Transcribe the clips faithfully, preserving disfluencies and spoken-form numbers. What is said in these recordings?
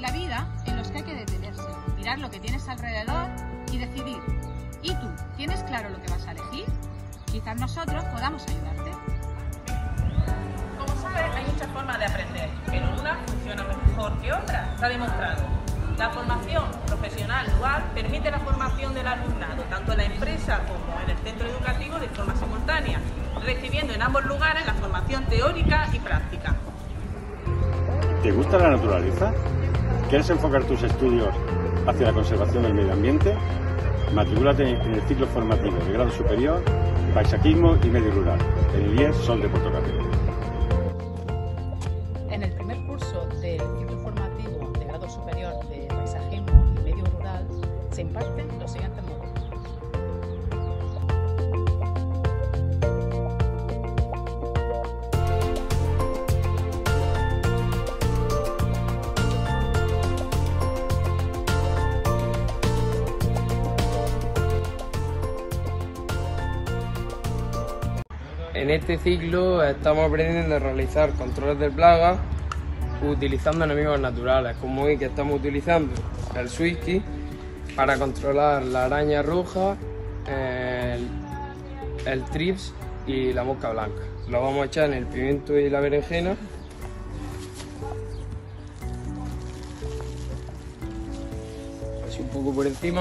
la vida en los que hay que detenerse, mirar lo que tienes alrededor y decidir. ¿Y tú? ¿Tienes claro lo que vas a elegir? Quizás nosotros podamos ayudarte. Como sabes, hay muchas formas de aprender, pero una funciona mejor que otra, está demostrado. La formación profesional dual permite la formación del alumnado, tanto en la empresa como en el centro educativo, de forma simultánea, recibiendo en ambos lugares la formación teórica y práctica. ¿Te gusta la naturaleza? ¿Quieres enfocar tus estudios hacia la conservación del medio ambiente? Matricúlate en el ciclo formativo de grado superior, Paisajismo y Medio Rural, en el I E S Sol de Portocarrero. En el primer curso del ciclo formativo de grado superior de Paisajismo y Medio Rural se imparten los siguientes módulos. En este ciclo estamos aprendiendo a realizar controles de plagas utilizando enemigos naturales, como hoy que estamos utilizando el Swisky para controlar la araña roja, el, el trips y la mosca blanca. Lo vamos a echar en el pimiento y la berenjena. Así un poco por encima.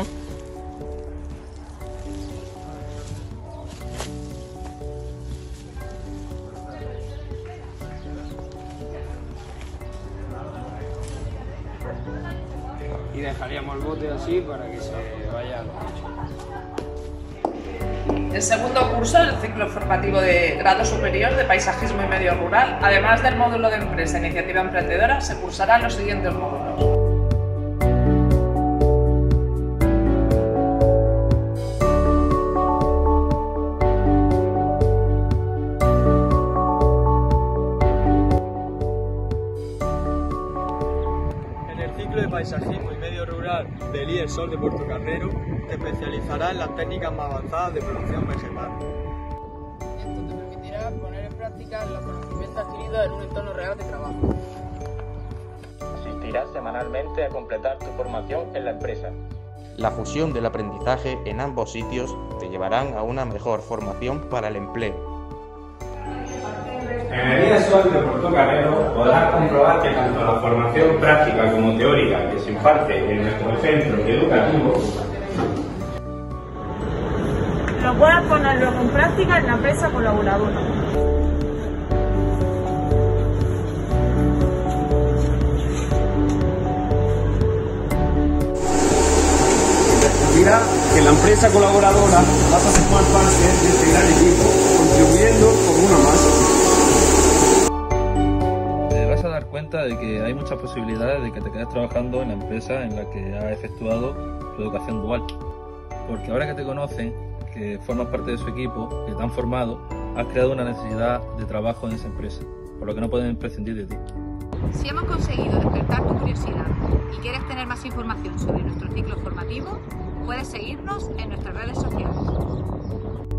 Y dejaríamos el bote así para que se vaya al techo. El segundo curso del ciclo formativo de grado superior de Paisajismo y Medio Rural, además del módulo de Empresa e Iniciativa Emprendedora, se cursarán los siguientes módulos. En el ciclo de Paisajismo y Medio Rural del I E S Sol de Portocarrero te especializarás en las técnicas más avanzadas de producción vegetal. Esto te permitirá poner en práctica los conocimientos adquiridos en un entorno real de trabajo. Asistirás semanalmente a completar tu formación en la empresa. La fusión del aprendizaje en ambos sitios te llevarán a una mejor formación para el empleo. En el I E S Sol de Portocarrero podrás comprobar que tanto la formación práctica como teórica que se imparte en nuestro centro educativo Lo puedas poner luego en práctica en la empresa colaboradora. Descubrirás que en la empresa colaboradora vas a formar parte de este gran equipo, contribuyendo como uno más. Te vas a dar cuenta de que hay muchas posibilidades de que te quedes trabajando en la empresa en la que has efectuado tu educación dual. Porque ahora que te conocen, que formas parte de su equipo, que te han formado, has creado una necesidad de trabajo en esa empresa, por lo que no pueden prescindir de ti. Si hemos conseguido despertar tu curiosidad y quieres tener más información sobre nuestro ciclo formativo, puedes seguirnos en nuestras redes sociales.